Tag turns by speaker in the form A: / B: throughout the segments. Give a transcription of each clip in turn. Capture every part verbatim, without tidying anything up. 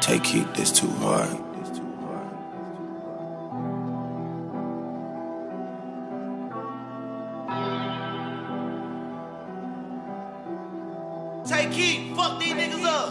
A: Tay Keith, this too hard.
B: Tay Keith, fuck these niggas up.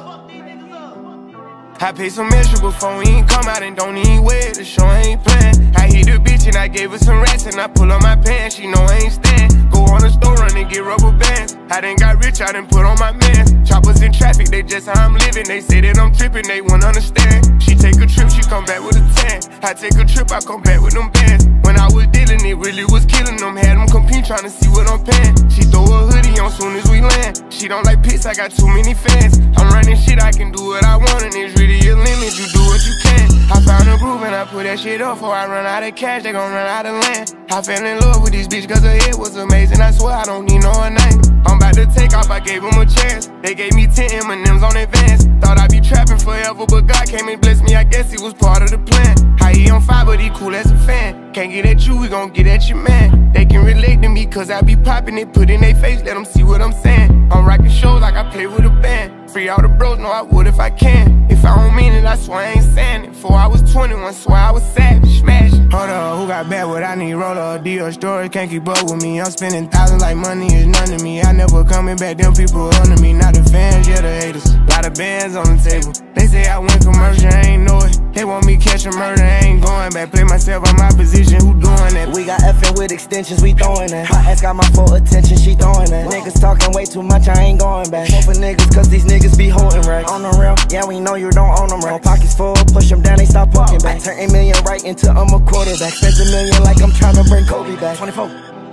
C: I paid some extra before we ain't come out and don't even wear it. The show ain't playing. I hit the bitch and I gave her some rats and I pull on my pants. She know I ain't stand. Go on the store run and get rubber bands. I done got rich, I done put on my mans. Choppas in traffic, they just how I'm living. They say that I'm trippin', they won't understand. She take a trip, she come back with a tan. I take a trip, I come back with them bands. When I was dealing, it really was killing them. Had them compete trying to see what I'm paying. She throw a hoodie on soon as we land. She don't like pics, I got too many fans. I'm running shit, I can do what I want and it's really a limit, you do what you can. I found a groove and I put that shit up. Before I run out of cash, they gon' run out of land. I fell in love with this bitch cause her head was amazing. I swear I don't need no her name. I'm about to take off, I gave them a chance. They gave me ten M and M's on advance. Thought I'd be trapping forever, but God came and blessed me. I guess he was part of the plan. How he on fire, but he cool as a fan. Can't get at you, we gon' get at your man. They can relate to me cause I be popping it. Put in they face, let them see what I'm saying. I'm rocking shows like I play with a band. Free all the bros, know I would if I can. If I don't mean it, I swear I ain't saying it. Before I was twenty-one, swear I was savage, smashing. Hold up, who got bad what I need? Roller or deal story, can't keep up with me. I'm spending thousands like money is none to me. I never coming back, them people under me. Not the fans, yeah the haters. Lot of bands on the table. They say I went commercial, I ain't know it. They want me catch a murder, I ain't going back. Play myself on my position, who doing that?
D: We got effing with extensions, we throwing that. My ass got my full attention, she throwing that. Niggas talking way too much, I ain't going back. Hope for niggas, cause these niggas be holding racks. On the real, yeah, we know you don't own them right. Pockets full, push them down, they stop poking back. Turn a million right into I'm a quarterback. Spent a million like I'm trying to bring Kobe back. twenty-four.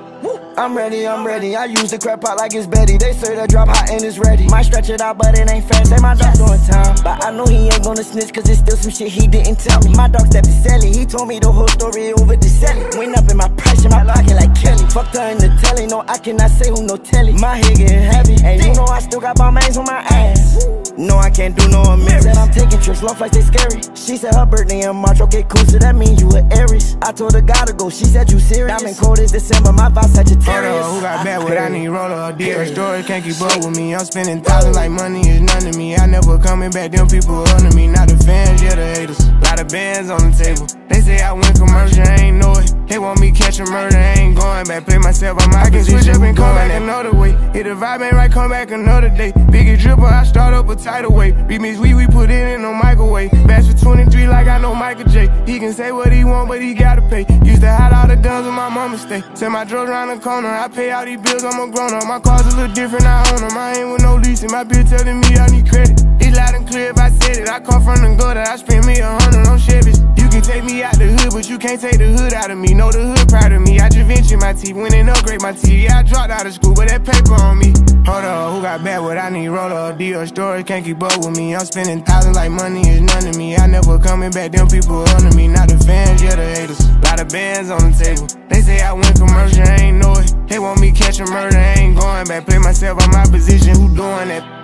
D: I'm ready, I'm ready. I use the crap out like it's Betty. They say the drop hot and it's ready. Might stretch it out, but it ain't fast. Say my dog doing time, but I know he ain't gonna snitch, cause it's still some shit he didn't tell me. My dog stepped to Sally, he told me the whole story over the Sally. Went up in my price in my pocket like Kelly. Fucked her in the telly, no I cannot say who no telly. My head getting heavy, and you know I still got my mains on my ass. No, I can't do no amends. Said I'm taking trips, long flights, they scary. She said her birthday in March, okay cool, so that means you a Aries. I told her gotta go, she said you serious. Diamond cold is December, my vibe Sagittarius.
C: Who got bad what I need? Roller or deal story, can't keep up with me. I'm spending thousands like money is none to me. I never coming back, them people under me. Not the fans, yeah the haters. Lot of bands on the table. They say I went commercial, I ain't know it. They want me catch a murder, I ain't going back. Play myself on my position, switch up and come back another way. If the vibe ain't right, come back another day. Biggie dripper, I start up a tidal wave. Remix we, we put it in no microwave. Bash for twenty-three like I know Michael J. He can say what he want, but he gotta pay. Used to hide all the guns when my mama stay. Send my drugs around the corner, I pay all these bills, I'm a grown up. My cars a little different, I own them. I ain't with no leasing, my bill telling me I need credit. It's loud and clear if I said it. I come from the gutter, I spend me a hundred on Chevys. You can take me out the hood, but you can't take the hood out of me. Know the hood proud of me. I just ventured my teeth, went and upgrade my teeth. Yeah, I dropped out of school, but that paper on me. Hold up, who got bad what I need? Roller or deal story, can't keep up with me. I'm spending thousands like money is none to me. I never coming back, them people under me. Not the fans, yeah the haters. Lot of bands on the table. They say I went commercial, I ain't know it. They want me catch a murder, I ain't going back. Play myself on my position, who doing that?